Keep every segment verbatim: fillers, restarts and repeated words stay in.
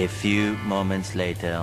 few moments later.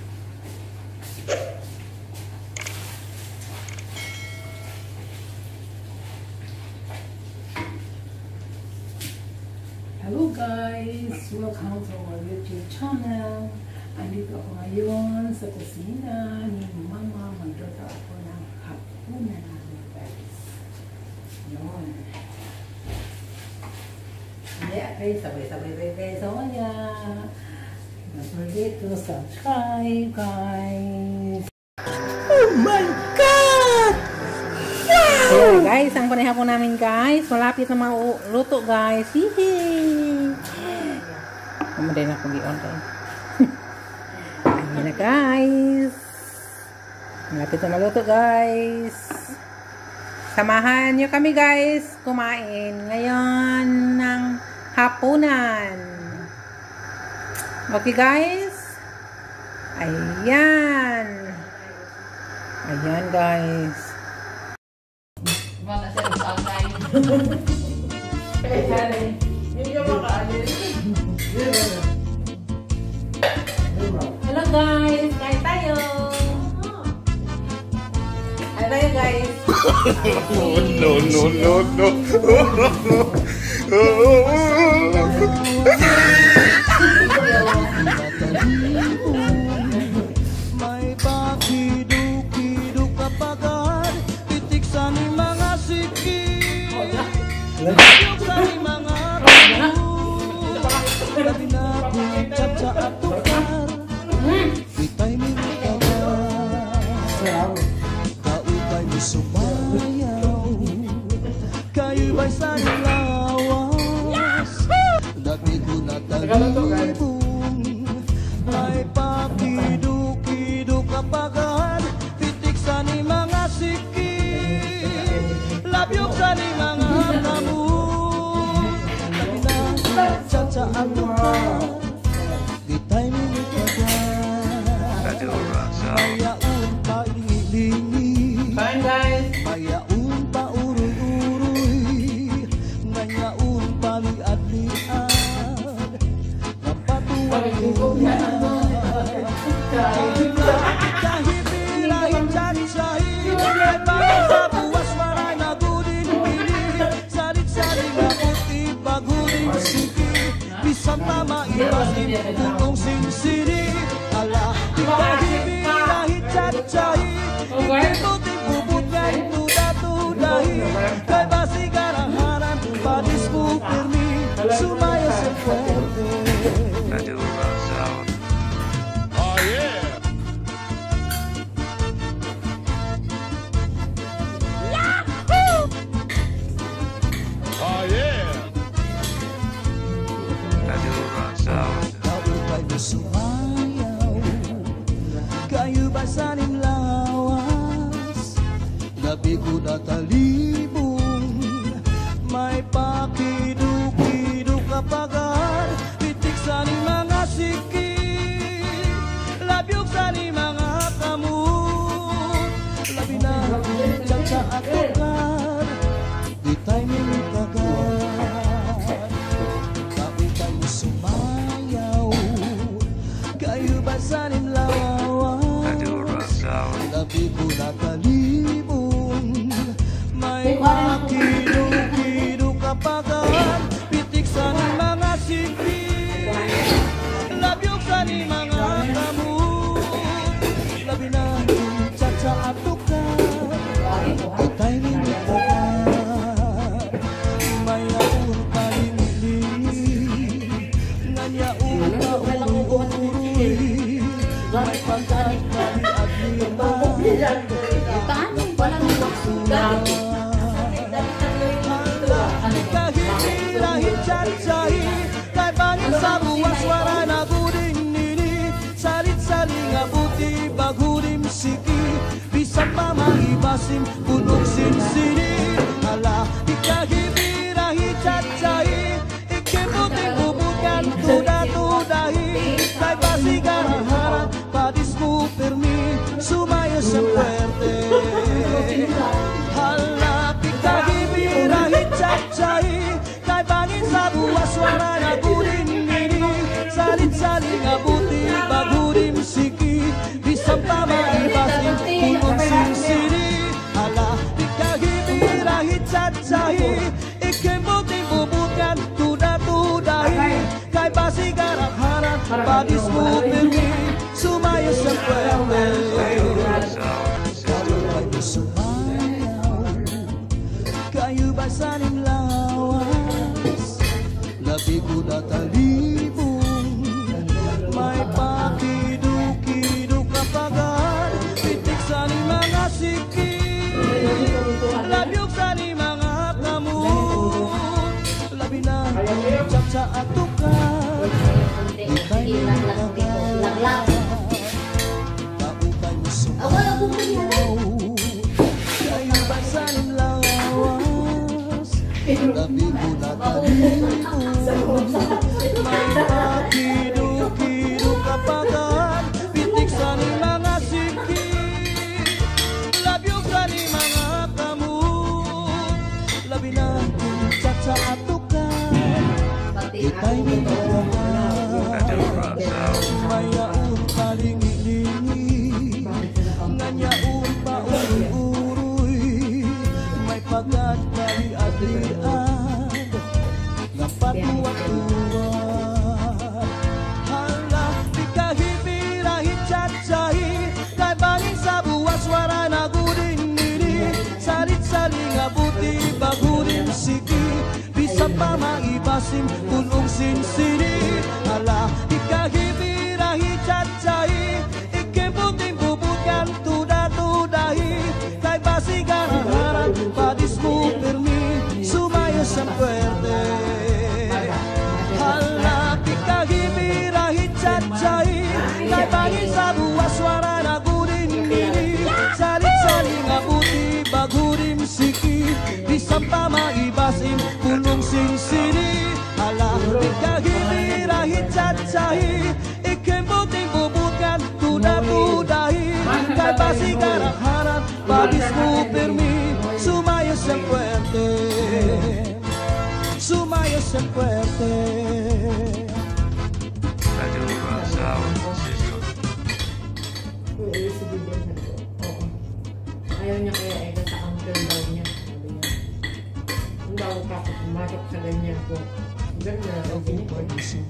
Hello guys! Welcome to our YouTube channel. Andito ako ngayon sa kusina ni Mama. Magluto ako ng hapunan namin guys. Yun. Hindi, okay, sabay-sabay guys. So, yeah. Don't forget to subscribe guys. Oh my God! Wow! So, guys, ang panayha po namin guys. Malapit na maluto guys. Hihi! Mamatay na akong gi-on guys. Ayan na guys. Malapit na maluto guys. Samahan nyo kami guys kumain ngayon ng hapunan. Okay guys? Ayan. Ayan guys. Mana saya santai. Hello guys, kain tayo. Kain tayo guys. no, no, no, no. May pakiduk-kiduk kapagan, titik sa ni mga siki. Titik sa ni mga kamu. Labi na kucap sa atukar, itay minikawan. Kaupay mo sumayaw, kayo ba'y sa nilawas? Dati ko natalibong, may pakiduk-kiduk kapagan, titik sa ni mga siki. Labyok sa ni mga kamu. Labi na kucap sa atukar, itay minikawan. Mayaon pa lingi-lingi, Kain guys. mayaon pa uruy-uruy, ngayaon pa liad-liad, napatuwag-tuwag. Kahit birahin cari-cari, may bakit sa buwas maray na gudin-pili, salit-salit na puti pagudin siki, bisang tama ibasin kung sinsiri. Ala, kahit birahin cari-cari, ikutin bubut ngay tuda-tudahi, kay basi garangaran padis mo pirmi, sumaya sa fuerte. Oh yeah. Oh yeah. Kaupay mo sumayaw, kayo ba sanim lawas? Labi ko na talibong, may pakiduk-kiduk kapagan, titik sa ni mga siki. Labyok sa ni mga kamut, labi na kucap sa atukar, itay minikagan. Kaupay mo sumayaw, kayo ba sanim lawas? Labi ko na talibong, may pakiduk-kiduk kapagan, pitik sa ni mga siki. Labyok sa ni mga kamut, labi na kucap sa atukar, itay minikagan. Mayaon pa lingi-lingi, ngayaon pa uruy-uruy, may pagkanik na liad-liad, kahit birahin cari-cari, kay bangin sa buwas wala na guding nini, salit-saling abuti bagudim siki, bisang mamaibasim punong sinsini. Ala, kahit birahin cari-cari, ikiputing bubukan tuda-tudahi, kay basi garangaran padis mo pirmi, sumaya sa fuerte. Hala, kahit birahin cari-cari, kay bangin sa buwas wala na guding nini, salit-saling abuti bagurim siki Bisang pamaibasin punong sinsiri Ala ikahibirahi cacahi Ikembuti bubukan tuda-tudahi Kay basi garang-harang badismu pirmi Sumaya sa puwerte Kayu sumayaw Kayu basanim lawas Labi ko na talibong May pakiduk-kiduk kapagan Pitik sa ni mga siki Labyog sa ni mga kamu Labi na Tsatsa at tukan Ikay nilaglag Kaupay mo sumayaw Kayu basanim lawas Labi ko na talibong May pakiduk-kiduk kapagan Pitik sa ni mga siki Labyog sa ni mga kamu Labi na Tsatsa at tukan Ikay nilaglag Mayaon palingi-lingi Nganyaon pa-uruy-uruy May pagkat kali-adlian Napatuwat-tuwat Hala, di kahibirahi cacahi Kay bangin sa buwas wara na gudin nini Sarit-saling abuti bagurin siki Bisa pa maibasim punong sinsini Hala, di kahibirahi cacahi Ikembuting bubukan tuda-tudahi Kay basi garang-harang badismu pirmi Sumaya sa puwerte Hala, di kahibirahi cacahi Kay bangin sa buwas wara na gudin nini Salit-saling abuti bagurim siki Bisang pa maibasim punong sinsini Hala, di kahibirahi cacahi Ikembuting bubukan tuda-tudahi Kay basi garang-harang badismu pirmi Sumaya sa puwerte Sumaya sa puwerte Ayaw niya kaya eh, sa uncle daw niya. Sabi niya, hindi daw kapag pumasok sa ganyan ko. Ganyan na daw sinikot.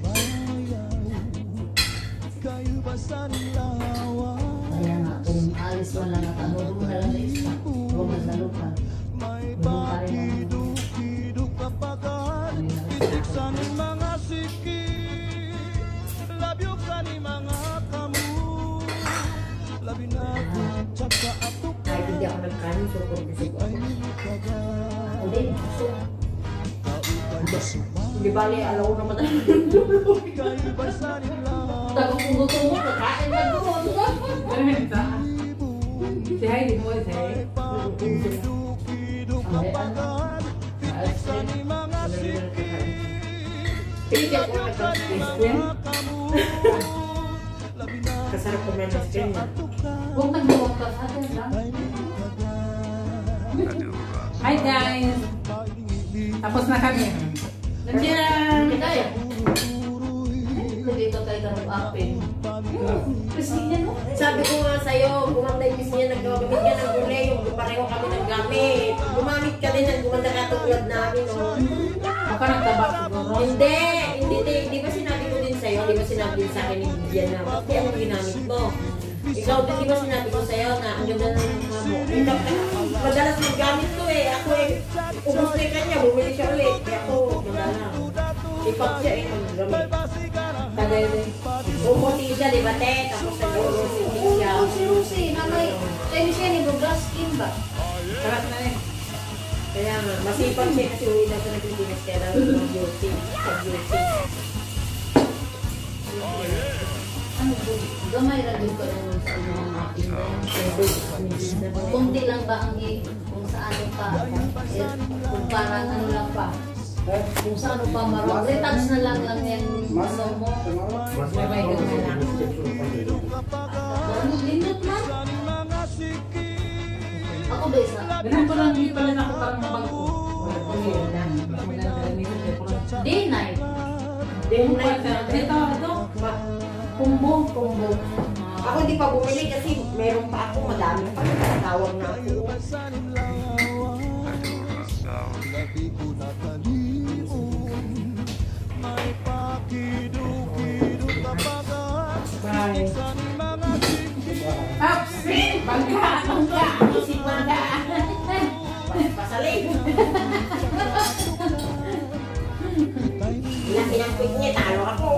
Kayu basanim lawas Kaya nga, kung alis mo lang at ano, doon na lang sa isa. Huwag na sa lupa. May pakiduk-kiduk kapagan Pitik sa ni mga siki Labyog sa ni mga kamu Labi na tsaka at Kahit hindi tukan ako nagkanin, so kung gusto ko. Ay nilikagan Hindi, gusto. Kaupay mo sumayaw Hindi bali, alaw naman tayo. Kayu basanim lawas Tapos kung gusto mo, kakain na doon. Si Heidi mo, si Heidi. Pakiduk-kiduk kapagan Pitik sa ni mga siki Hindi ako nagkasin. Labi na Kasarap ko may naskin niya. Huwag nagbuwag ka sa atin lang. Hi guys! Tapos na kami. Nandiyan! Kaya, dito tayo karong apin. Kasi yan o. Sabi ko nga sa'yo, gumanda yung miss niya, nagkabigyan niya ng gulay, yung pareho kami ng gamit. Gumamit ka din ng gumanda ka tulad namin, no? Baka nagtaba siguro. Hindi, hindi, di, di ba sinabi ko din sa'yo, di ba sinabi din sa akin ni Bibian na, bakit ang ginamit mo? Ikaw din, di ba sinabi ko sa'yo na ang ganda ng mga mo? Ikaw, madalas maggamit to eh, ako eh, ubus na yung kanya, bumili siya ulit, kaya ako, madalas. Ipag siya eh, maggamit. Tagay din. Umuti siya, di ba te? Tapos nag-urusin siya. Oo, si Lucy, nanay. Tayo siya ni Douglas Kim ba? Sarap na eh. Kaya nga, masipag siya kasi uwi na sa nagpilinas kaya daw yung mga beauty. Pag-beauty. Ano po? Gamay ra din ko naman sa mga apin ba yan? Kunti lang ba ang i- kung sa ano pa? Eh, kung parang ano lang pa? Kung sa ano pa marong. Retouch na lang lang yan ano mo. May may gamay na. Ano, lindot man? Ako ba isa? Ganun ko lang hindi pala na ako parang mabangko. Wala ko yun lang. Mas maganda rin nito. Day night. Day night na. Dito, ito. Kumbong, kumbong. Ako hindi pa bumili kasi meron pa ako, madami pa. Tawag na ako. Labi ko nakalimutan, may pakiduk-iduk kapagat. Bye. Sa ni mga tingin, Ups! Bangga! Bangga! Isip banda. Pasaling. Ilang pinangkwit niya, talo ako.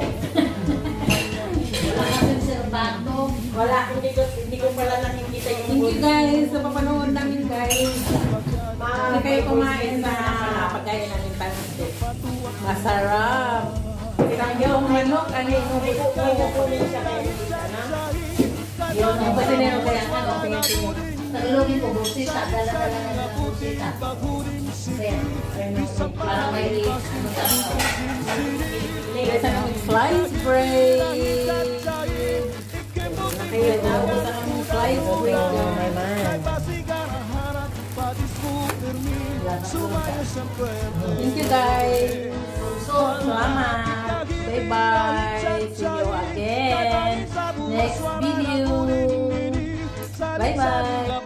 Wala kami serbato. Wala, hindi ko, hindi ko pala nakikita yung Thank you guys sa papanood namin guys. Hindi kayo kumain sa pagkain namin pancit. Masarap. Yung manok, ano yung May nubos ko. kukunin siya kayo dito, na? Yung pasinero kaya ano, tingin-tingin. Tagalogin ko, busita. Dala-dala na ng busita. Kasi, parang may ano sa Guys, ano yung slice bread. Kaya na, gusto ng slice bread. May man. Thank you guys. Salamat. Bye-bye. See you again next video. Bye-bye.